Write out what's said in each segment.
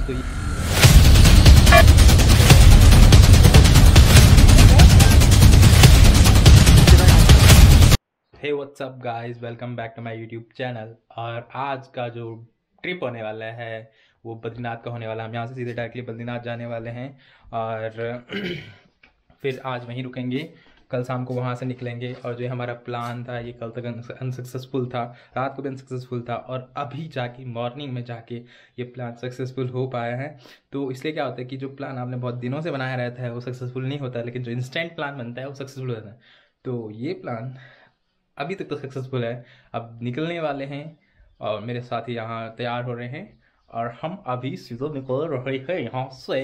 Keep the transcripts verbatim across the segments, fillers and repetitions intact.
तो hey what's up guys, welcome back to my YouTube channel. और आज का जो ट्रिप होने वाला है वो बद्रीनाथ का होने वाला है। हम यहाँ से सीधे डायरेक्टली बद्रीनाथ जाने वाले हैं और फिर आज वहीं रुकेंगे, कल शाम को वहाँ से निकलेंगे। और जो हमारा प्लान था ये कल तक अनसक्सेसफुल था, रात को भी अनसक्सेसफुल था और अभी जाके मॉर्निंग में जाके ये प्लान सक्सेसफुल हो पाया है। तो इसलिए क्या होता है कि जो प्लान आपने बहुत दिनों से बनाया रहता है वो सक्सेसफुल नहीं होता है, लेकिन जो इंस्टेंट प्लान बनता है वो सक्सेसफुल होता है। तो ये प्लान अभी तक तो सक्सेसफुल है। अब निकलने वाले हैं और मेरे साथी यहाँ तैयार हो रहे हैं और हम अभी सीधे निकल रहे हैं यहाँ से।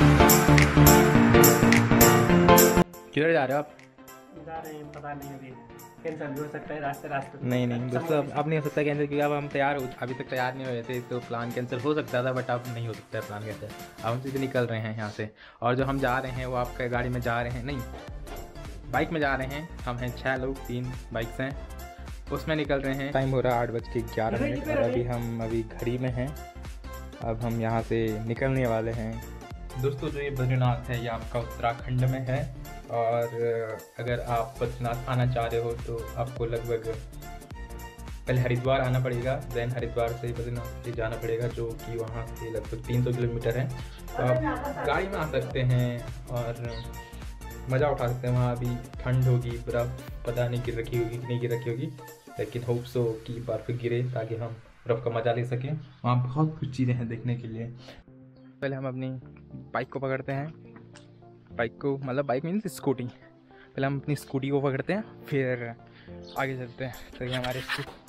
किधर जा रहे हो आप? जा रहे हैं, पता नहीं, अभी कैंसिल भी हो सकता है रास्ते रास्ते नहीं नहीं दोस्तों, अब अब नहीं हो सकता कैंसिल, क्योंकि अब हम तैयार हो अभी तक तैयार नहीं हुए थे, तो प्लान कैंसिल हो सकता था, बट अब नहीं हो सकता है प्लान कैंसिल। अब हम सीधे निकल रहे हैं यहाँ से। और जो हम जा रहे हैं वो आपका गाड़ी में जा रहे हैं, नहीं बाइक में जा रहे हैं। हम हैं छः लोग, तीन बाइक्स हैं, उसमें निकल रहे हैं। टाइम हो रहा है आठ बज के ग्यारह मिनट और अभी हम अभी घड़ी में हैं। अब हम यहाँ से निकलने वाले हैं। दोस्तों जो ये बद्रीनाथ है ये आपका उत्तराखंड में है और अगर आप बद्रीनाथ आना चाह रहे हो तो आपको लगभग पहले हरिद्वार आना पड़ेगा, देन हरिद्वार से बद्रीनाथ से जाना पड़ेगा, जो कि वहाँ से लगभग तीन सौ किलोमीटर है। तो आप गाड़ी में आ सकते हैं और मज़ा उठा सकते हैं। वहाँ अभी ठंड होगी, बर्फ़ पता नहीं गिर रखी होगी कि नहीं गिर रखी होगी, लेकिन होप सो कि बर्फ़ गिरे ताकि हम बर्फ़ का मज़ा ले सकें। वहाँ बहुत कुछ चीज़ें हैं देखने के लिए। पहले हम अपनी बाइक को पकड़ते हैं, बाइक को मतलब बाइक मीन्स स्कूटी। पहले हम अपनी स्कूटी को पकड़ते हैं फिर आगे चलते हैं। तो ये हमारे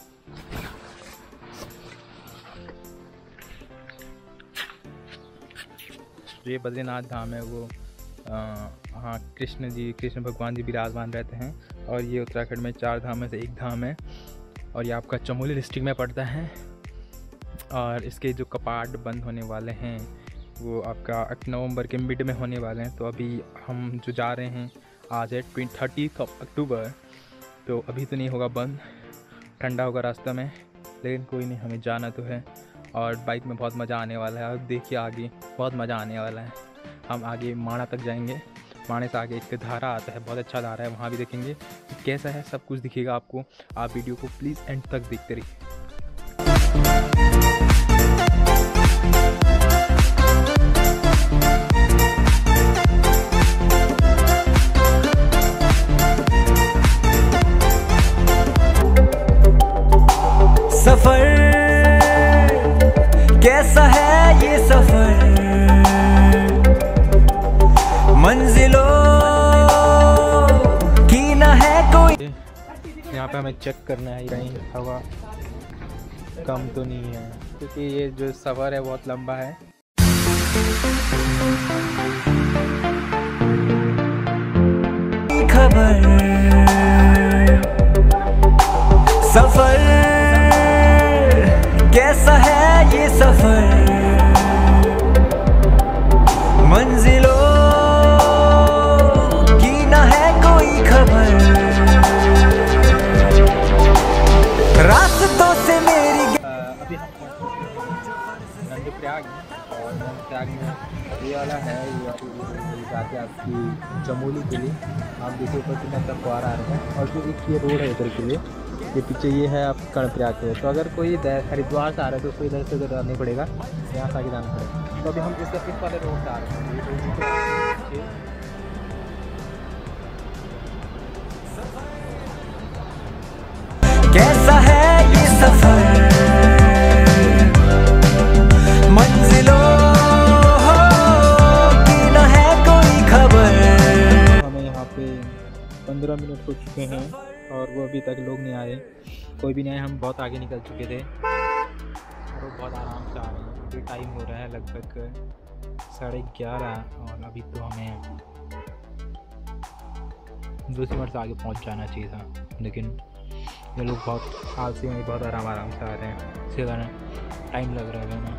ये बद्रीनाथ धाम है, वो हाँ कृष्ण जी कृष्ण भगवान जी विराजमान रहते हैं। और ये उत्तराखंड में चार धाम में से एक धाम है और ये आपका चमोली डिस्ट्रिक्ट में पड़ता है। और इसके जो कपाट बंद होने वाले हैं वो आपका नवंबर के मिड में होने वाले हैं। तो अभी हम जो जा रहे हैं आज है ट्वेंटी थर्टी अक्टूबर, तो अभी तो नहीं होगा बंद, ठंडा होगा रास्ता में, लेकिन कोई नहीं, हमें जाना तो है। और बाइक में बहुत मज़ा आने वाला है। अब देखिए आगे बहुत मज़ा आने वाला है। हम आगे माणा तक जाएंगे, माणे से आगे एक धारा आता है, बहुत अच्छा धारा है, वहाँ भी देखेंगे कैसा है, सब कुछ दिखेगा आपको। आप वीडियो को प्लीज़ एंड तक देखते रहिए। सफर कैसा है ये सफर, मंजिलों की ना है कोई। यहाँ पे हमें चेक करना है कहीं हवा कम तो नहीं है, क्योंकि ये जो सफ़र है बहुत लंबा है। खबर सफर कैसा है ये सफर, मंजिलों की ना है कोई खबर, रास्तों से मेरी अभी हम नंदप्रयाग और नंदप्रयाग में ये वाला है, ये जाके आपकी चमोली के लिए आप देखिए ऊपर कितना तक फुहारा आ रहा है। और जो एक ये रोड है इधर के लिए, ये पीछे ये है आप कर्णप्रयाग के। तो अगर कोई हरिद्वार से आ रहा है तो उसको इधर से उधर जाना पड़ेगा, यहाँ से आगे जाना पड़ेगा। तो अभी हम इस इस वाले रोड से आ रहे हैं, ये रोड कैसा है ये सफर, मंजिलों की ना है कोई खबर। हमें यहाँ पे पंद्रह मिनट हो चुके हैं और वो अभी तक लोग नहीं आए, कोई भी नहीं आए। हम बहुत आगे निकल चुके थे और वो बहुत आराम से आ रहे हैं। अभी टाइम हो रहा है लगभग साढ़े ग्यारह और अभी तो हमें दो सौ मिनट से आगे पहुँच जाना चाहिए था, लेकिन ये लोग बहुत आलसी में बहुत आराम आराम से आ रहे हैं, इसी कारण टाइम लग रहा है हमें।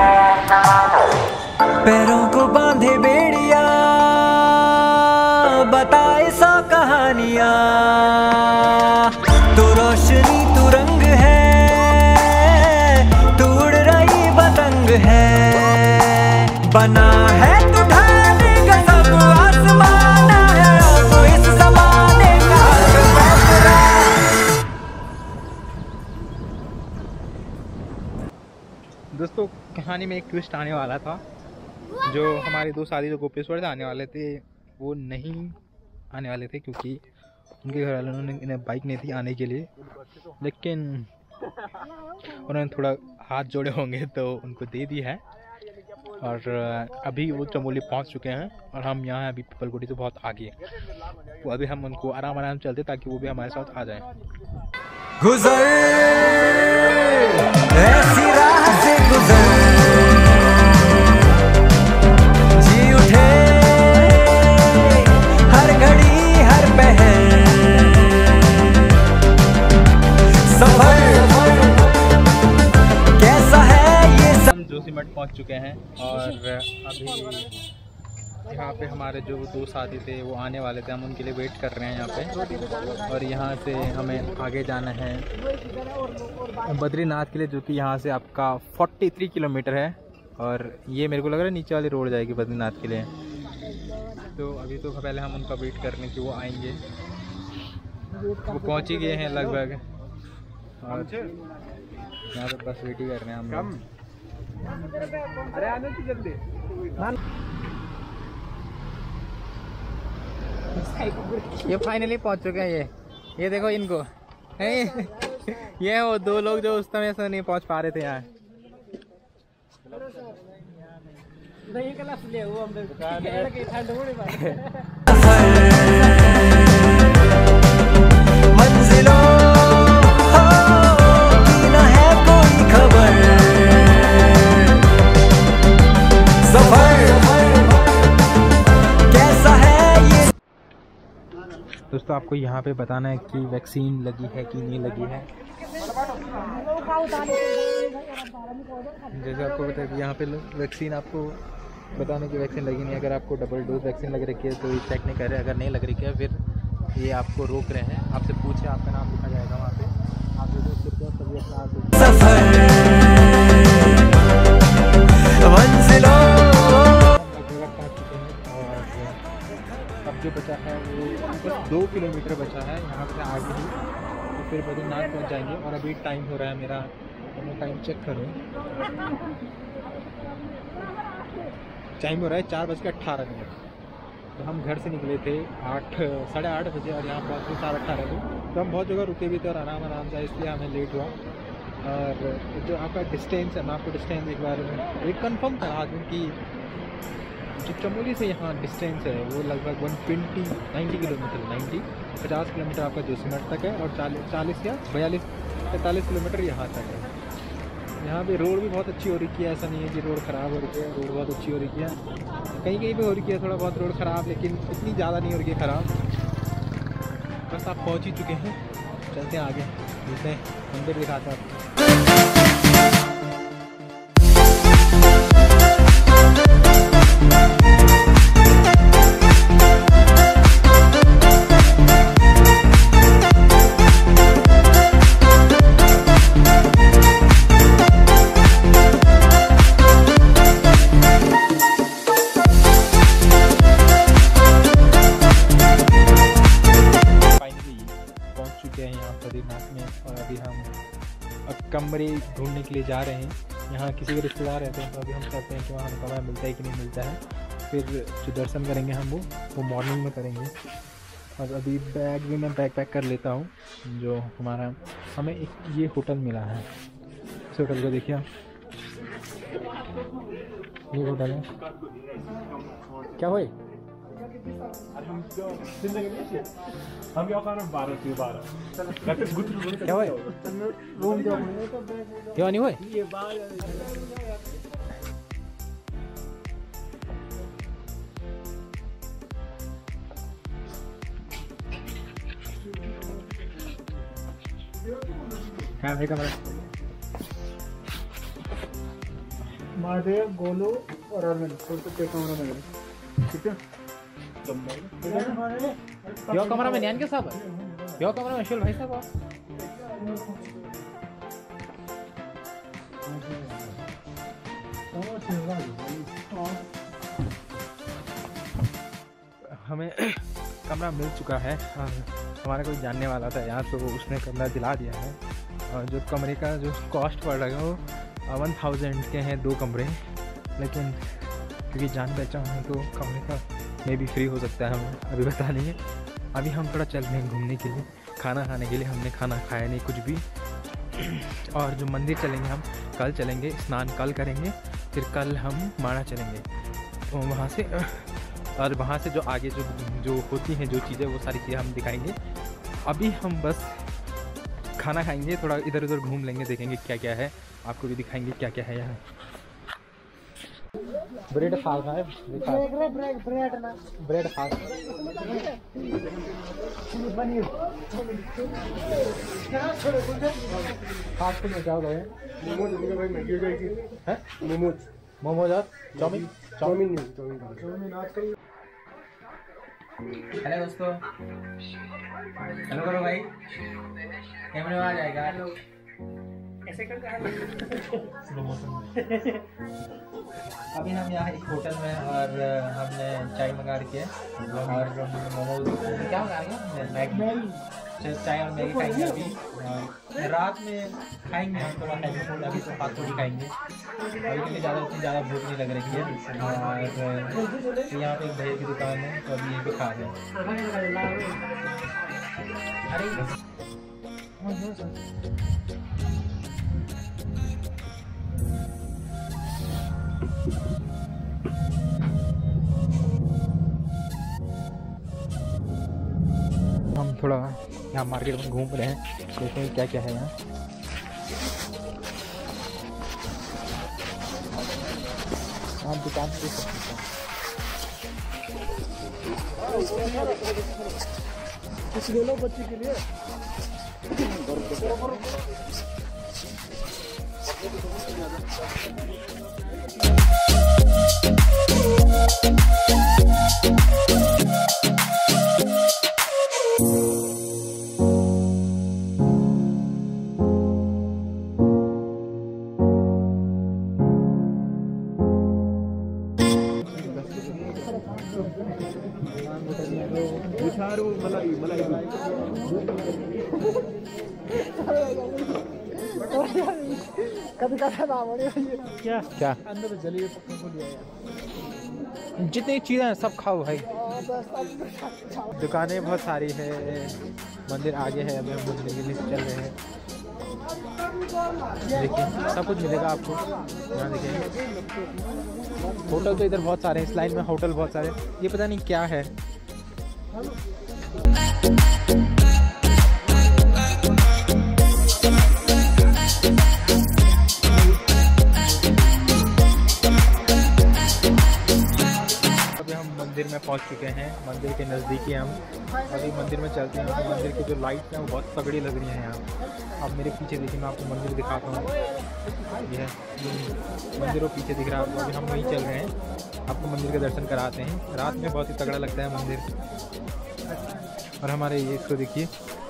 पैरों को बांधे बेड़िया बताए सौ कहानियां, तू रोशनी तू रंग है, तू उड़ रही पतंग है, बना है तू ढाने का सब आसमान है, तू इस ज़माने का फैसला। दोस्तों कहानी में एक ट्विस्ट आने वाला था। जो हमारे दो साथी जो गोपेश्वर से आने वाले थे वो नहीं आने वाले थे क्योंकि उनके घर वालों ने इन्हें बाइक नहीं थी आने के लिए, लेकिन उन्होंने थोड़ा हाथ जोड़े होंगे तो उनको दे दी है। और अभी वो चमोली पहुंच चुके हैं और हम यहाँ अभी पीपलकोटी से बहुत आगे, वो अभी हम उनको आराम आराम चलते ताकि वो भी हमारे साथ आ जाएं। गुजर ऐसी राह से गुजर, जी उठे हर घड़ी हर पहर, सफर कैसा है ये सब। हम जोशीमठ पहुंच चुके हैं और अभी यहाँ पे हमारे जो दो साथी थे वो आने वाले थे, हम उनके लिए वेट कर रहे हैं यहाँ पे। और यहाँ से हमें आगे जाना है बद्रीनाथ के लिए, जो कि यहाँ से आपका तैंतालीस किलोमीटर है। और ये मेरे को लग रहा है नीचे वाली रोड जाएगी बद्रीनाथ के लिए। तो अभी तो पहले हम उनका वेट करने की वो आएंगे, वो पहुँच ही गए हैं लगभग। और यहाँ पे बस वेट ही कर रहे हैं हम लोग। अरे आने की जल्दी। ये फाइनली पहुंच चुके हैं। ये ये देखो इनको, ये वो दो लोग जो उस समय से नहीं पहुंच पा रहे थे यहाँ। मंजिलों की न है कोई खबर, सफर कैसा है ये। दोस्तों आपको यहाँ पे बताना है कि वैक्सीन लगी है कि नहीं लगी है। जैसे आपको पता है कि यहाँ पे वैक्सीन आपको बताने की वैक्सीन लगी नहीं। अगर आपको डबल डोज वैक्सीन लग रखी है तो ये चेक नहीं कर रहे, अगर नहीं लग रही है फिर ये आपको रोक रहे हैं। आपसे पूछे, आपका नाम लिखा जाएगा वहाँ पे, आप जो तभी अपना सफर मंजिलों। पहुँच चुके हैं और अब जो बचा है वो बस दो किलोमीटर बचा है यहाँ से आगे ही, तो फिर बद्रीनाथ पहुँच जाएंगे। और अभी टाइम हो रहा है मेरा, मैं टाइम चेक करूँ, टाइम हो रहा है चार बज के अट्ठारह मिनट। तो हम घर से निकले थे आठ साढ़े आठ बजे और यहाँ पहुँचे साढ़े अट्ठारह को। तो हम बहुत जगह रुके भी थे और आराम आराम से, इसलिए हमें लेट हुआ। और जो आपका डिस्टेंस है, मैं आपको डिस्टेंस एक बार में एक कंफर्म था आज कि जो चमोली से यहाँ डिस्टेंस है वो लगभग one twenty ninety kilometre ninety पचास किलोमीटर आपका जोशीमठ तक है, और चालीस चालीस या बयालीस पैंतालीस किलोमीटर यहाँ तक है। यहाँ पे रोड भी बहुत अच्छी हो रही है, ऐसा नहीं है कि रोड ख़राब हो रही है, रोड बहुत अच्छी हो रही है। कहीं कहीं पे हो रही है थोड़ा बहुत रोड ख़राब, लेकिन इतनी ज़्यादा नहीं हो रही है ख़राब। बस आप पहुँच ही चुके हैं, चलते हैं आगे, मिलते हैं, मंदिर दिखाते हैं आपको। बद्रीनाथ में, और अभी हम अब कमरे ढूंढने के लिए जा रहे हैं। यहाँ किसी के रिश्तेदार रहते हैं तो अभी हम चाहते हैं कि वहाँ कमरा मिलता है कि नहीं मिलता है। फिर जो दर्शन करेंगे हम वो वो मॉर्निंग में करेंगे। और अभी बैग भी मैं बैग पैक कर लेता हूँ। जो हमारा हमें एक ये होटल मिला है, इस होटल को देखिए, ये होटल है। क्या हुआ? हम क्या खाना बारह से बारह क्या हुआ? क्या नहीं हुआ? हाँ भाई कमरा। महादेव, गोलू और अरविंद कमरा में, ठीक है। यो कमरा में न्यान के साहब यो कमरा में शुल भाई साहब हमें कमरा मिल चुका है। हमारा कोई जानने वाला था यहाँ तो उसने कमरा दिला दिया है। और जो कमरे का जो कॉस्ट पड़ रहा है वो वन थाउजेंड के हैं दो कमरे, लेकिन क्योंकि जान पहचान है तो कमरे का मे भी फ्री हो सकता है, हमें अभी बता नहीं है। अभी हम थोड़ा चल रहे हैं घूमने के लिए, खाना खाने के लिए। हमने खाना खाया नहीं कुछ भी। और जो मंदिर चलेंगे हम कल चलेंगे, स्नान कल करेंगे, फिर कल हम माड़ा चलेंगे तो वहाँ से। और वहाँ से जो आगे जो जो होती हैं जो चीज़ें वो सारी चीज़ें हम दिखाएंगे। अभी हम बस खाना खाएंगे, थोड़ा इधर उधर घूम लेंगे, देखेंगे क्या क्या है, आपको भी दिखाएंगे क्या क्या है यहाँ। ब्रेड फास्ट है, ब्रेड ब्रेड ना bread fast paneer fast food में क्या होगा? मोमोज भाई मैगी हो जाएगी है, मोमोज मोमोज और चाउमीन चाउमीन चाउमीन आजकल। हेलो दोस्तों, हेलो करो भाई, कैमरे में आ जाएगा ऐसे करके। अभी हम यहाँ एक होटल में और हमने चाय मंगा रखी है और मोमोज क्या मंगा रही है, मैगी चाय और मैगी खाएंगे। अभी रात में खाएंगे हम थोड़ा हैवी फूड, अभी तो फास्ट फूड ही खाएंगे। अभी के लिए ज़्यादा उतनी ज़्यादा भूख नहीं लग रही है। और तो यहाँ पे एक दही की दुकान है तो अभी यहीं पे खा रहे हैं। अरे हम थोड़ा यहाँ मार्केट में घूम रहे हैं, देखते हैं क्या क्या है यहाँ। आप दुकान पे देख सकते हैं कुछ ले लो बच्चे के लिए। क्या क्या अंदर जली जितनी चीज़ें हैं सब खाओ भाई। दुकानें बहुत सारी है, मंदिर आगे है, अभी हम घूमने के लिए चल रहे हैं। देखिए सब कुछ मिलेगा आपको यहाँ। देखिए होटल तो इधर बहुत सारे हैं, इस लाइन में होटल बहुत सारे। ये पता नहीं क्या है। मंदिर में पहुंच चुके हैं, मंदिर के नज़दीक ही हम अभी मंदिर में चलते हैं। तो मंदिर की जो लाइट्स हैं वो बहुत तगड़ी लग रही हैं यहाँ। आप मेरे पीछे देखिए, मैं आपको मंदिर दिखाता हूँ। ये मंदिर वो पीछे दिख रहा है आपको। अभी हम वहीं चल रहे हैं, आपको मंदिर के दर्शन कराते हैं। रात में बहुत ही तगड़ा लगता है मंदिर। और हमारे ये इसको देखिए,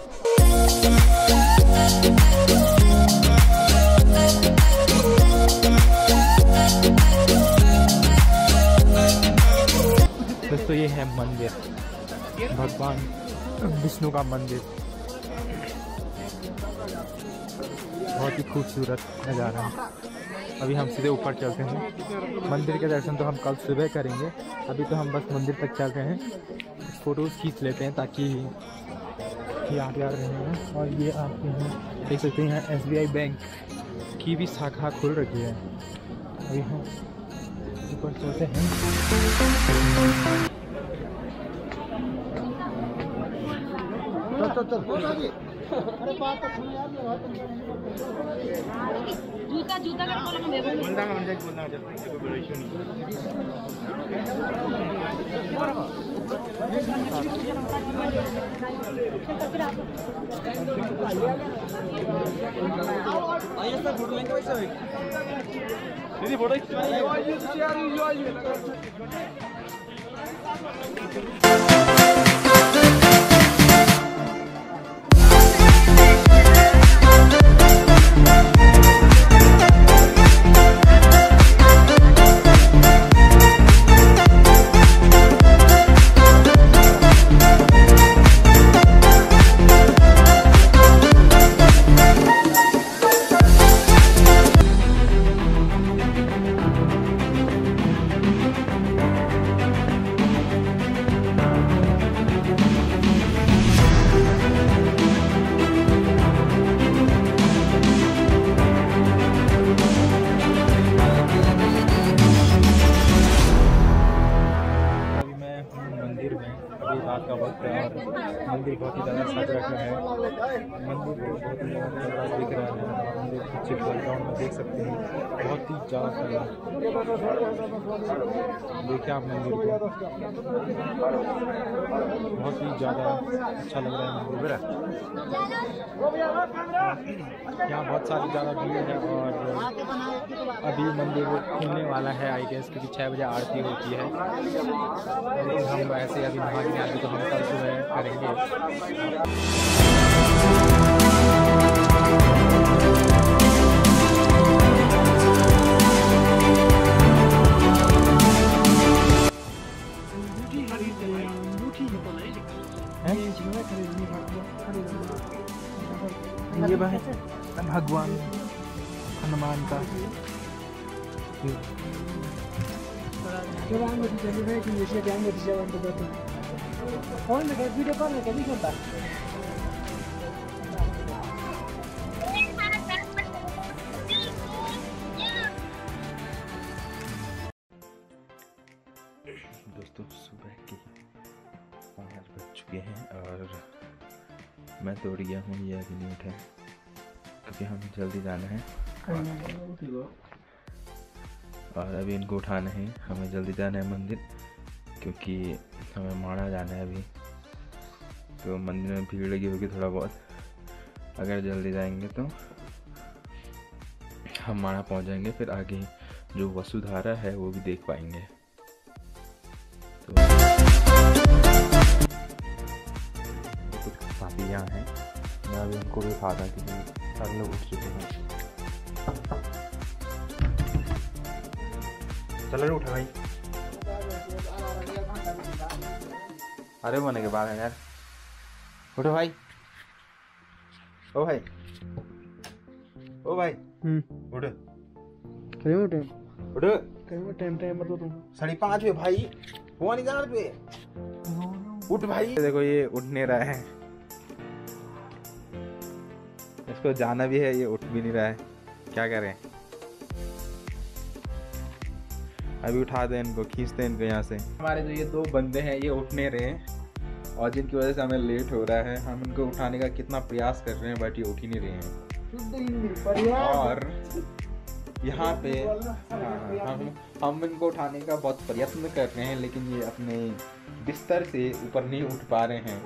दोस्तों ये है मंदिर, भगवान विष्णु का मंदिर। बहुत ही खूबसूरत नज़ारा है। अभी हम सीधे ऊपर चलते हैं। मंदिर के दर्शन तो हम कल सुबह करेंगे, अभी तो हम बस मंदिर तक चल रहे हैं। फ़ोटोज़ खींच लेते हैं ताकि याद याद रहे। और ये आप यहाँ देख सकते हैं, एस बी आई बैंक की भी शाखा खुल रखी है। अभी हम ऊपर चलते हैं। जूता जूता का बोला मैं बोलना का मुझे बोलना जब तक कोई बड़ा इशू नहीं। आइए सर फोटो लेंगे वैसे भाई। दीदी फोटो खिंचवाइए। रात का वक्त है और मंदिर बहुत ही ज़्यादा सज रखा है। मंदिर को बहुत ही ज़्यादा दिख रहा है। मंदिर पीछे बैकग्राउंड में देख सकते हैं, बहुत ही ज़्यादा देखिए आप मंदिर को, बहुत ही ज़्यादा अच्छा लग रहा है मंदिर। यहाँ बहुत सारी ज़्यादा भीड़ है और अभी मंदिर खुलने वाला है आई गेस, क्योंकि छः बजे आरती होती है। लेकिन हम वैसे अभी नहा के आते तो हम कल सुबह करेंगे। ये भगवान हनुमान का वीडियो कॉल में कभी होता दोस्तों सुबह के पाँच बज चुके हैं और मैं दौड़ गया हूँ, ये अभी नहीं उठे क्योंकि हमें जल्दी जाना है और अभी इनको उठाना है। हमें जल्दी जाना है मंदिर, क्योंकि हमें माणा जाना है अभी, तो मंदिर में भीड़ लगी होगी थोड़ा बहुत। अगर जल्दी जाएंगे तो हम माणा पहुंच जाएंगे, फिर आगे जो वसुधारा है वो भी देख पाएंगे। तो कुछ साथी यहाँ हैं, मैं अभी उनको भी उठा था क्योंकि सारे लोग उठ चुके हैं। चलो रे उठा भाई, अरे होने के बाद है यार, उठो भाई, ओ भाई, ओ भाई, उठो कहीं उठे उठो, कहीं टाइम टाइम मतलब तुम साढ़े पाँच हुए भाई, हुआ नहीं जाना तुझे, उठ भाई। देखो ये उठ नहीं रहा है, इसको जाना भी है, ये उठ भी नहीं रहा है, क्या करें। अभी उठा दें इनको, खींचते हैं इनको यहाँ से। हमारे जो ये दो बंदे हैं ये उठ नहीं रहे और जिनकी वजह से हमें लेट हो रहा है। हम इनको उठाने का कितना प्रयास कर रहे हैं बट ये उठ ही नहीं रहे हैं। और यहाँ पे हाँ, हम हम इनको उठाने का बहुत प्रयत्न कर रहे हैं, लेकिन ये अपने बिस्तर से ऊपर नहीं उठ पा रहे हैं।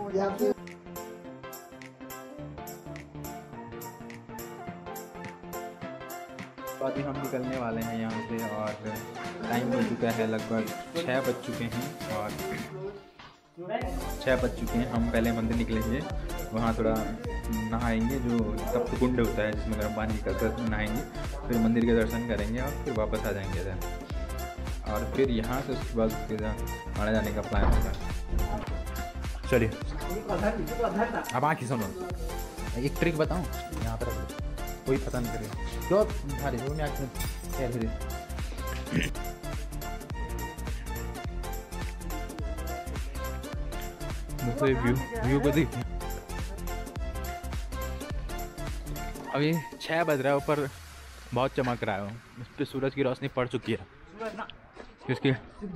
तो अभी हम निकलने वाले हैं यहाँ से और टाइम हो चुका है, लगभग छः बज चुके हैं और छः बज चुके हैं। हम पहले मंदिर निकलेंगे, वहाँ थोड़ा नहाएंगे, जो तप्त कुंड होता है जिसमें गर्म पानी निकलकर नहाएंगे, फिर मंदिर के दर्शन करेंगे और फिर वापस आ जाएंगे इधर। और फिर यहाँ से उसके बाद उसके माणा जाने का प्लान होगा। चलिए अब आँखें सुनो, एक ट्रिक बताऊँ, यहाँ पर कोई पता नहीं करेगा क्यों भारी जो मैं धीरे दोस्तों व्यू व्यू को देखिए। अभी छः बज रहा है, ऊपर बहुत चमक रहा है, इस पर सूरज की रोशनी पड़ चुकी है इसकी।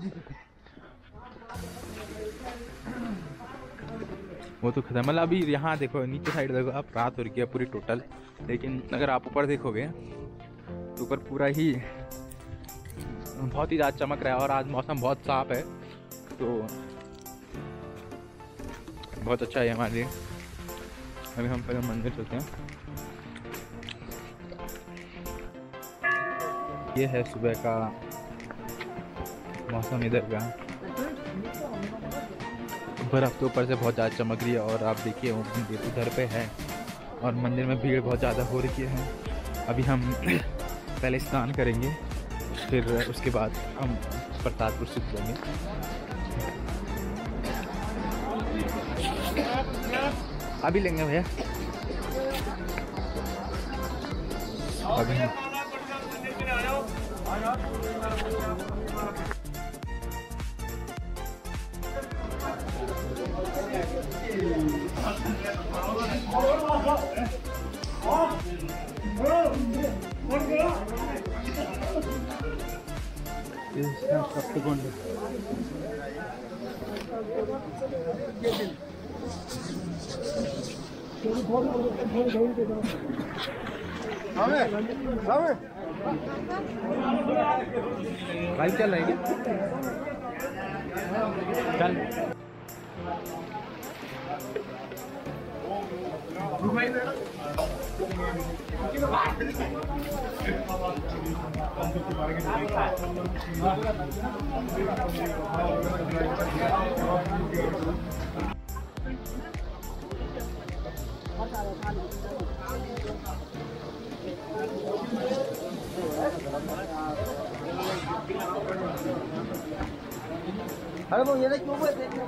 वो तो खत्म, मतलब अभी यहाँ देखो नीचे साइड देखो आप, रात हो रही है पूरी टोटल, लेकिन अगर आप ऊपर देखोगे तो ऊपर पूरा ही बहुत ही ज़्यादा चमक रहा है और आज मौसम बहुत साफ है, तो बहुत अच्छा है हमारे लिए। अभी हम पहले मंदिर चलते हैं। ये है सुबह का मौसम इधर का। बर्फ़ तो ऊपर से बहुत ज़्यादा चमक रही है और आप देखिए वो मंदिर उधर पे है और मंदिर में भीड़ बहुत ज़्यादा हो रही है। अभी हम पहले स्नान करेंगे, फिर उसके बाद हम प्रसाद प्रस्तुत करेंगे। अभी लेंगे भैया, अभी हम भाई चल रहे हैं चल अरे वो ये ना क्यों बोलते हैं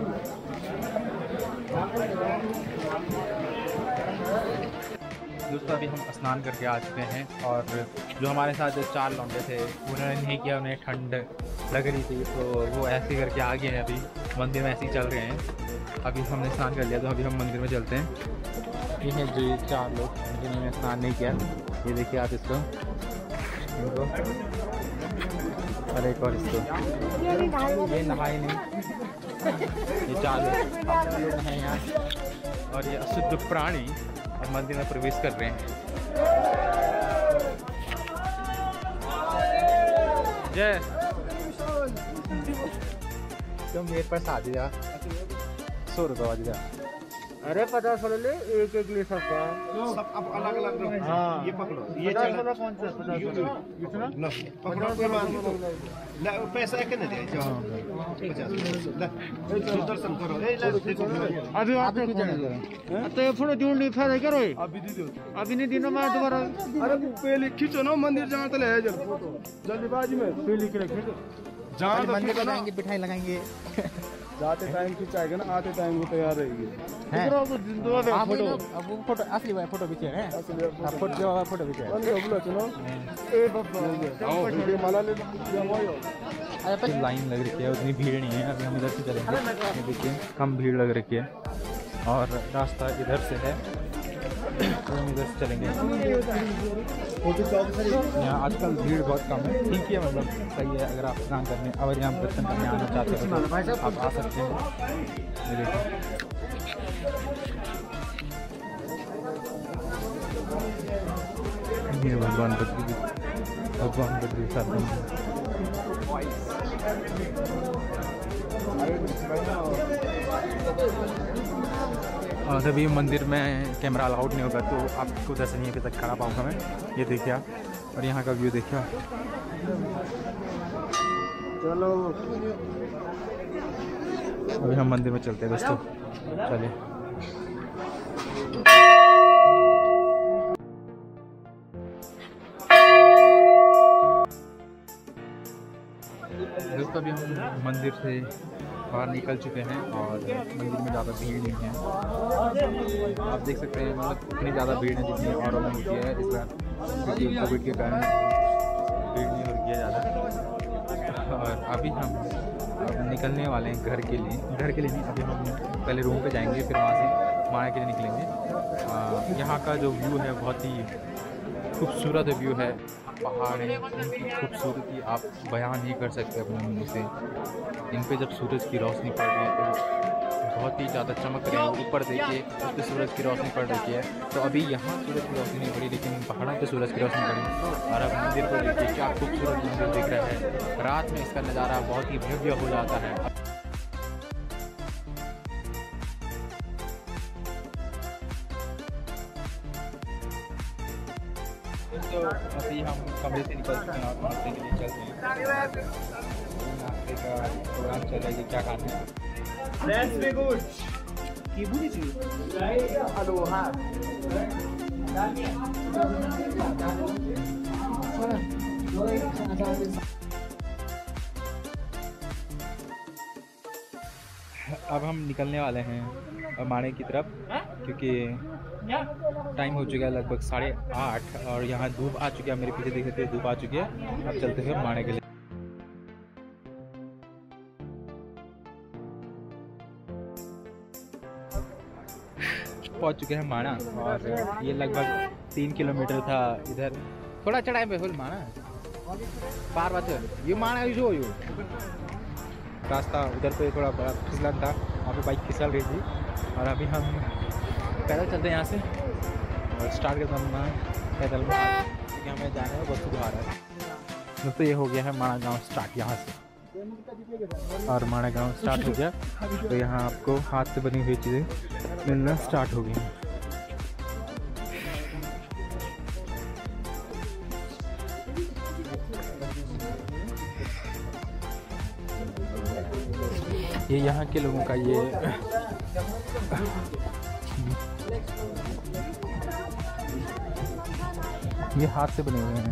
दोस्तों अभी हम स्नान करके आ चुके हैं और जो हमारे साथ जो चार लौंडे थे उन्होंने नहीं किया, उन्हें ठंड लग रही थी तो वो ऐसे करके आ गए हैं। अभी मंदिर में ऐसे ही चल रहे हैं। अभी हमने स्नान कर लिया तो अभी हम मंदिर में चलते हैं। ये हैं जो चार लोग जिन्होंने स्नान नहीं किया, ये देखिए आप इसको, इनको और एक और इसको, ये नहाए नहीं। ये चार लोग हैं यहाँ और ये अशुद्ध प्राणी और मंदिर में प्रवेश कर रहे हैं। जय तुम मेरे पर शादी जा सौ रुपये वाली जा। अरे पचास वाले ले, एक एक ले सबका सब अब अलग अलग रखो। हाँ ये पकड़ो, ये पचास चढ़ा वाला कौन सा पचास वाला इतना लो पकड़ो के बाद ला पैसा के नहीं दे जाओ पचास ला दर्शन करो। ए ला देखो अभी आप तो फोटो जोड़ नहीं फायदा करो अभी दे दो अभी नहीं दिनों में दोबारा। अरे पहले खींचो ना मंदिर जहाँ तक ले जाओ फोटो जल्दीबाजी में पहले के रखे जहाँ तक मंदिर लगाएंगे, बिठाई लगाएंगे। जाते टाइम खिंचाएगा ना, आते टाइम वो तैयार रहेगी। अब वो फोटो असली वाला फोटो खींचे हैं, अब फोटो जो फोटो खींचे हैं। ए बाबा माला ले लो। अरे लाइन लग रही है, उतनी भीड़ नहीं है। अभी हम इधर से चलेंगे, ये देखिए कम भीड़ लग रही है और रास्ता इधर से है तो हम इधर से चलेंगे। यहाँ आजकल भीड़ बहुत कम है, ठीक है, मतलब सही है। अगर आप स्नान करने अगर यहाँ दर्शन करने आना चाहते हैं तो आप आ सकते हैं। ये देखो ये भगवान बद्री भगवान बद्री साहब। और अभी मंदिर में कैमरा अलाउड नहीं होगा तो आपको दर्शनीय पे तक खड़ा पाऊँगा मैं। ये देखिए आप, और यहाँ का व्यू देखिए। चलो अभी हम मंदिर में चलते हैं दोस्तों, चलिए। दोस्तों अभी हम मंदिर से बाहर निकल चुके हैं और मंदिर में ज़्यादा भीड़ नहीं है। आप देख सकते हैं मतलब इतनी ज़्यादा भीड़ है जितनी औरों में होती है। इस बार क्योंकि कोविड के कारण भीड़ नहीं हो रही है ज़्यादा। और अभी हम अब निकलने वाले हैं घर के लिए। घर के लिए नहीं, अभी हम पहले रूम पे जाएंगे, फिर वहाँ से माया के लिए निकलेंगे। यहाँ का जो व्यू है बहुत ही खूबसूरत व्यू है। पहाड़ है, इनकी खूबसूरती आप बयान नहीं कर सकते अपने मुँह से। इन पे जब सूरज की रोशनी पड़ रही है तो बहुत ही ज़्यादा चमक रही है। ऊपर देखिए उस पर सूरज की रोशनी पड़ रही है, तो अभी यहाँ सूरज की रोशनी नहीं पड़ी लेकिन पहाड़ों पे सूरज की रोशनी पड़ी। और अब मंदिर को देखिए क्या खूबसूरत मंदिर दिख रहा है। रात में इसका नज़ारा बहुत ही भव्य हो जाता है। तो अभी हम कमरे से निकल चुके हैं और नाश्ते के लिए चलते हैं। नाश्ते का प्रोग्राम चल रहा है, क्या खाते हैं That's very good. अब हम निकलने वाले हैं माणे की तरफ, क्योंकि टाइम हो चुका है लगभग साढ़े आठ और यहाँ धूप आ चुकी है। मेरे पीछे देख सकते हैं धूप आ चुकी है। अब चलते हैं माणे के लिए। पहुँच चुके हैं माणा और ये लगभग तीन किलोमीटर था। इधर थोड़ा चढ़ाई पे हुल माणा पार बात ये माणा जो यो रास्ता उधर पे थोड़ा बड़ा फिसलन था, वहाँ पे बाइक फिसल रही थी और अभी हम पैदल चलते हैं यहाँ से और स्टार्ट करते हैं पैदल में, क्योंकि हमें जाना है वसुधारा। दोस्तों ये हो गया है माणा गांव स्टार्ट यहाँ से, और माणा गांव स्टार्ट हो गया तो यहाँ आपको हाथ से बनी हुई चीज़ें मिलना स्टार्ट हो गई। ये यहाँ के लोगों का ये ये हाथ से बने हुए हैं।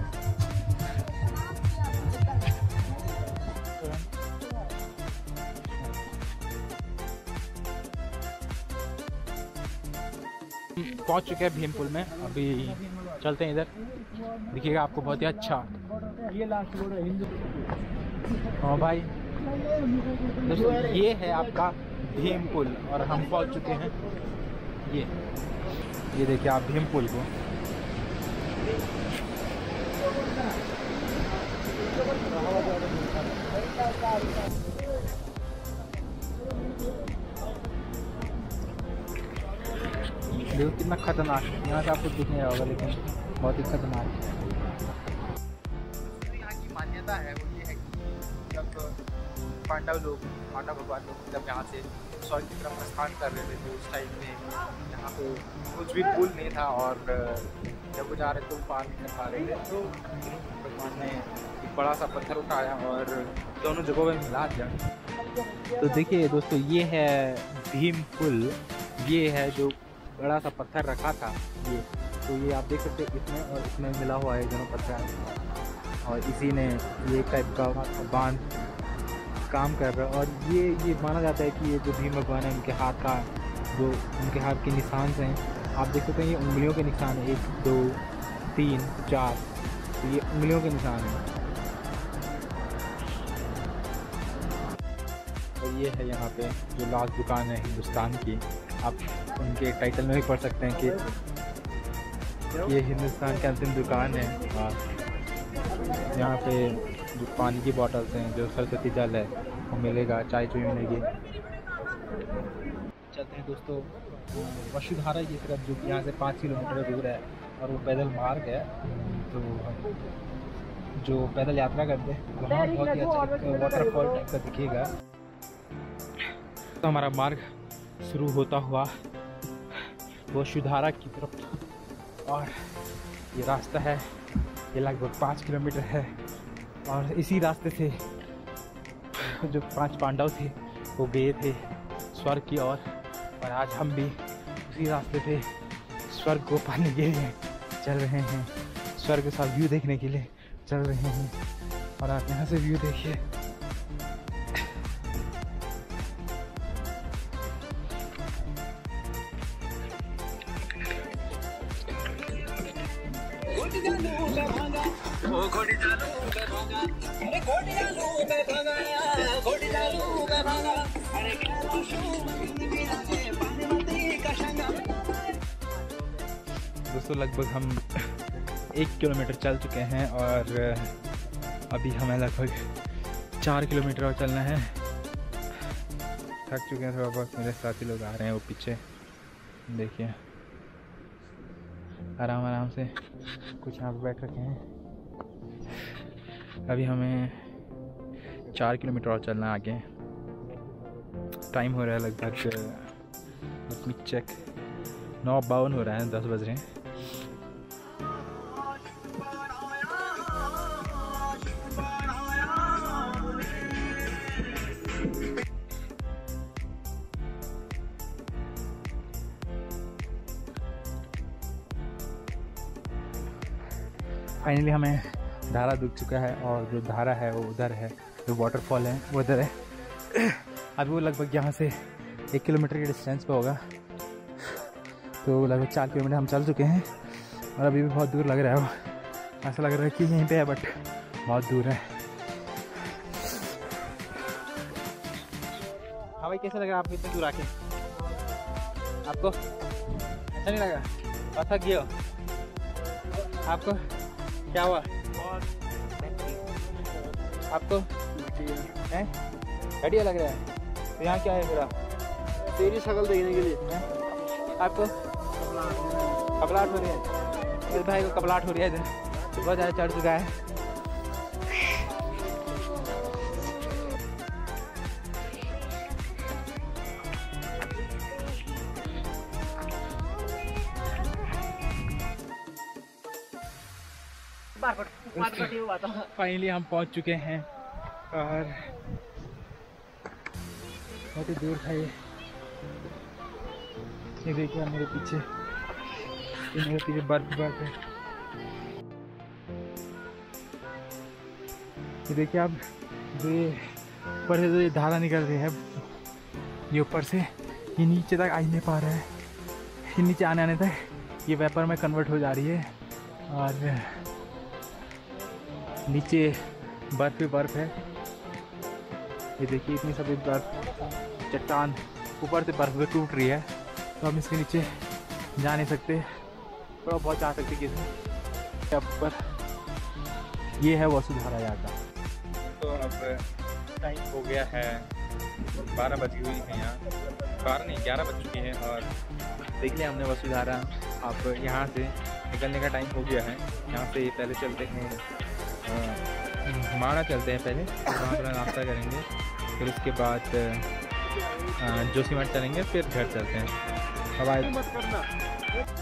पहुंच चुके हैं भीमपुल में, अभी चलते हैं इधर, दिखिएगा आपको बहुत ही अच्छा। हाँ भाई दोस्तों ये है आपका भीमपुल और हम पहुंच चुके हैं। ये ये देखिए आप भीमपुल को। देखो कितना खतरनाक है, यहाँ से आपको दिख नहीं रहा होगा लेकिन बहुत ही खतरनाक है। यहाँ की मान्यता है वो ये है कि जब पांडव लोग पांडव भगवान लोग जब यहाँ से स्वर्ग की तरफ प्रस्थान कर रहे थे उस टाइम में यहाँ पे कुछ भी पुल नहीं था और जब वो जा रहे थे तो पार नहीं कर पा रहे थे, तो भगवान ने एक बड़ा सा पत्थर उठाया और दोनों जगहों में मिला दिया। तो देखिए दोस्तों ये है भीमपुल, ये है जो बड़ा सा पत्थर रखा था ये, तो ये आप देख सकते हैं इसमें और इसमें मिला हुआ है दोनों पत्थर, और इसी ने ये टाइप का बांध काम कर रहा है। और ये ये माना जाता है कि ये जो भीम भगवान है उनके हाथ का जो उनके हाथ के निशान हैं आप देख सकते हैं, ये उंगलियों के निशान है, एक दो तीन चार, तो ये उंगलियों के निशान हैं। और ये है यहाँ पे जो लास्ट दुकान है हिंदुस्तान की, आप उनके टाइटल में भी पढ़ सकते हैं कि ये हिंदुस्तान की अंतिम दुकान है। और यहाँ पे जो पानी की बॉटल्स हैं, जो सरस्वती जल है वो मिलेगा, चाय चुई मिलेगी। चलते हैं दोस्तों वसुधारा की तरफ, जो कि यहाँ से पाँच किलोमीटर दूर है और वो पैदल मार्ग है। तो जो पैदल यात्रा करते हैं वहाँ बहुत ही अच्छा वाटरफॉल टाइप का दिखेगा। तो हमारा मार्ग शुरू होता हुआ वसुधारा की तरफ, और ये रास्ता है ये लगभग पाँच किलोमीटर है, और इसी रास्ते से जो पांच पांडव थे वो गए थे स्वर्ग की ओर, और आज हम भी उसी रास्ते पे स्वर्ग को पाने के लिए चल रहे हैं, स्वर्ग का व्यू देखने के लिए चल रहे हैं। और आप यहाँ से व्यू देखिए, दोस्तों लगभग हम एक किलोमीटर चल चुके हैं और अभी हमें लगभग चार किलोमीटर और चलना है। थक चुके हैं थोड़ा बहुत, मेरे साथी लोग आ रहे हैं वो पीछे देखिए, आराम आराम से कुछ यहाँ पर बैठ रखे हैं। अभी हमें चार किलोमीटर और चलना है आगे। टाइम हो रहा है लगभग लेट मी चेक नौ बावन हो रहा है, दस बज रहे हैं। फाइनली हमें धारा दिख चुका है और जो धारा है वो उधर है, जो वाटरफॉल है वो उधर है। अभी वो लगभग यहाँ से एक किलोमीटर के डिस्टेंस पे होगा, तो लगभग चार किलोमीटर हम चल चुके हैं और अभी भी बहुत दूर लग रहा है। वो ऐसा लग रहा है कि यहीं पे है बट बहुत दूर है। हाँ भाई, कैसा लगा आपको इतनी दूर आके? आपको अच्छा नहीं लगा? और थक गए हो? आपको क्या हुआ? आपको हैं बढ़िया लग रहा है? तो यहाँ क्या है मेरा? तेरी शक्ल देखने के लिए। आपको कबलाहट हो रही है? इस भाई को कबलाहट हो रही है, इधर बहुत ज़्यादा चढ़ चुका है। फाइनली हम पहुंच चुके हैं और बहुत ही दूर था ये। ये देखिए मेरे पीछे, ये मेरे पीछे बर्फ बर्फ है। ये देखिए आप, जो ये ऊपर से जो ये धारा निकल रही है, ये ऊपर से ये नीचे तक आ ही नहीं पा रहा है। ये नीचे आने आने तक ये वेपर में कन्वर्ट हो जा रही है और नीचे बर्फ ही बर्फ है। ये देखिए इतनी सभी बर्फ, चट्टान ऊपर से बर्फ में टूट रही है, तो हम इसके नीचे जा नहीं सकते, थोड़ा बहुत जा सकते किसी पर। ये है वसुधारा यहाँ का। तो अब टाइम हो गया है, बारह बज गई है यहाँ, बारह नहीं ग्यारह बज चुकी है और देख लिया हमने वसुधारा। अब यहाँ से निकलने का टाइम हो गया है। यहाँ से पहले चलते हैं माड़ा चलते हैं, पहले वहाँ पर नाश्ता करेंगे, फिर उसके बाद जोशीमठ चलेंगे, फिर घर चलते हैं। अब